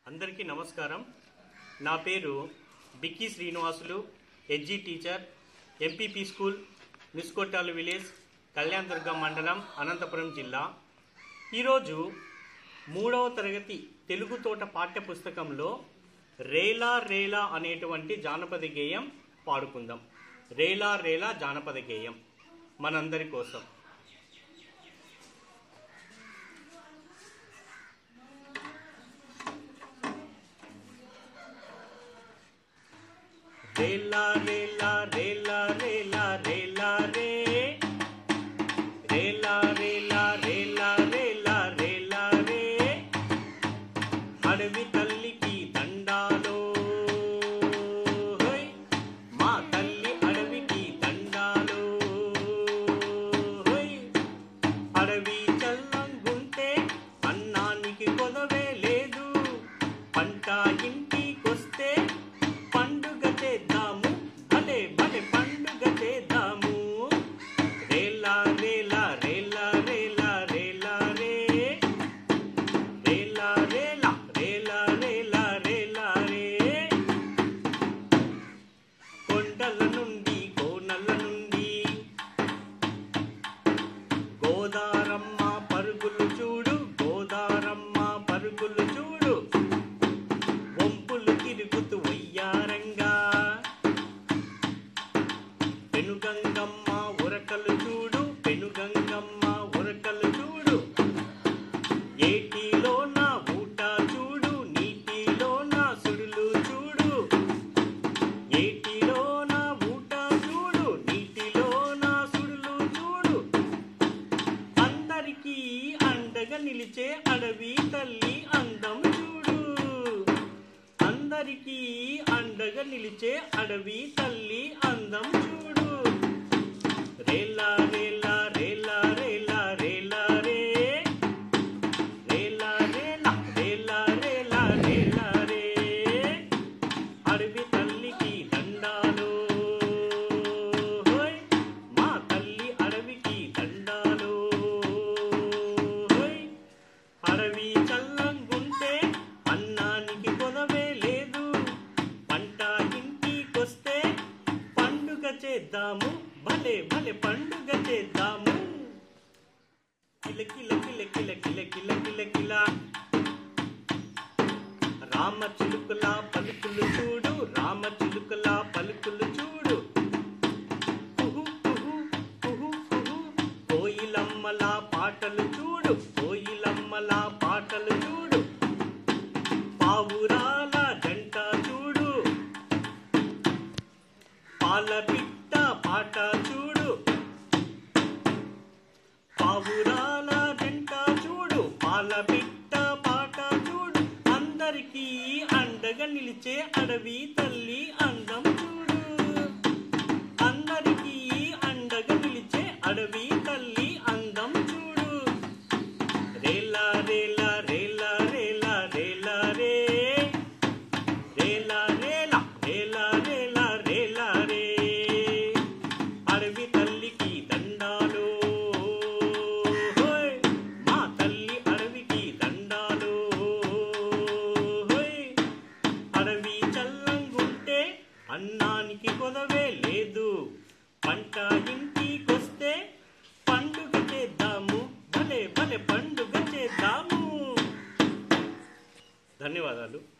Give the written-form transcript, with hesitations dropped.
అందరికీ నమస్కారం। నా పేరు బిక్కి శ్రీనివాసులు, ఎడ్జీ teacher, MPP school, Niskotalu village, Kalyanadurgam మండలం, అనంతపురం జిల్లా। ఈరోజు 3వ తరగతి తెలుగు తోట పాఠ్య పుస్తకంలో రేలా రేలా అనేటువంటి జానపద గేయం పాడుకుందాం। రేలా రేలా జానపద గేయం మనందరి కోసం। रेला रेला रेला रेला रेला रे, रेला रेला रेला रेला रेला रे, अडवी तल्ली की दंडालो, मा तल्ली अडवी की दंडालो, अडवी चल्लंगुंटे अन्नानिकी कोदवे लेदु, पंट इंटिकोस्ते पंडुग చేద్దాము, భలే భలే పండుగ చేద్దాము। రేలా రేలా రేలా రేలా రేలా రే, రేలా రేలా రేలా రేలా రేలా రే, కొండల నుండి కోనల నుండి గోదారమ్మ పరుగులు చూడు, గోదారమ్మ పరుగులు చూడు, వంపులు తిరుగుతూ వయ్యారంగా, పెనుగంగమ్మ ఉరకలు చూడు, పెనుగంగమ్మ ఉరకలు చూడు, ఏటిలో నా ఊట చూడు, నీటిలో నా సుడులు చూడు, ఏటిలో నా ఊట చూడు, నీటిలో నా సుడులు చూడు, అందరికీ అండగా నిలిచే అడవి తల్లి అందం చూడు, అందరికీ అండగా నిలిచే అడవి తల్లి అందం చూడు। రేలా రేలా రేలా రేలా రేలా రే, రేలా రేలా రేలా రేలా రేలా రే, అడవి తల్లికి దండాలు, మా తల్లి అడవికి దండాలు, అడవి చల్లంగుంటే అన్నానికి కొదవే లేదు, పంట ఇంటికొస్తే పండుగ చేద్దాము, భలే భలే పండుగ చేద్దాము। కిల కిల కిల కిల కిల కిల కిల కిల, రామ చిలుకల పలుకులు చూడు, రామ చిలుకల పలుకులు చూడు, కుహు కుహు కుహు కుహు, కోయిలమ్మల పాటలు చూడు, కోయిలమ్మల పాటలు చూడు, పావురాల జంట చూడు, పాల పిట్ట పాట చూడు, పావురాల జంట చూడు, పాల పిట్ట పాట చూడు, అందరికీ అండగా నిలిచే అడవి తల్లి అందం చూడు, అందరికీ అండగా నిలిచే అడవి తల్లి అందం చూడు। రేలా రేలా రేలా రేలా రేలా రే, రేలా రేలా రేలా రేలా రేలా రే, అడవి తల్లికి దండాలు, మా తల్లి అడవికి దండాలు, అడవి చల్లంగుంటే అన్నానికి కొదవే లేదు, పంట ఇంటికొస్తే పండుగ చేద్దాము, భలే భలే పండుగ చేద్దాము। ధన్యవాదాలు।